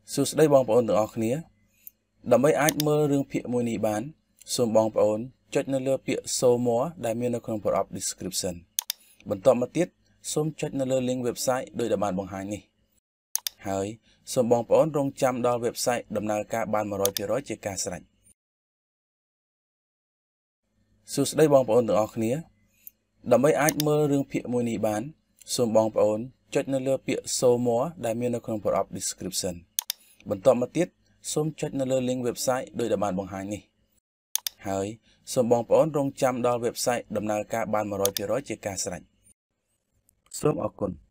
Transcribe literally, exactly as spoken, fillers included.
សួស្តីបងប្អូនទាំងអស់គ្នាដើម្បីអាចមើលរឿងភាគមួយនេះបានសូមបងប្អូនចុចនៅលើពាក្យ Show More ដែលមាននៅក្នុង Product Description បន្ទាប់មកទៀតសូមចុចនៅលើ link website ដោយដែលបានបង្ហាញនេះហើយសូមបងប្អូនរងចាំដល់ website ដំណើរការបាន one hundred percent ជាការស្រេចសួស្តីបងប្អូនទាំងអស់គ្នាដើម្បីអាចមើលរឿងភាគមួយនេះបានសូមបងប្អូនចុចនៅលើពាក្យ Show More ដែលមាននៅក្នុង Product Description បន្ទាប់មកទៀតសូមចុចនៅលើ link website ដោយដែលបានបង្ហាញនេះហើយសូមបងប្អូនរងចាំដល់ website ដំណើរការបាន one hundred percent ជាការស្រេចសូមអរគុណ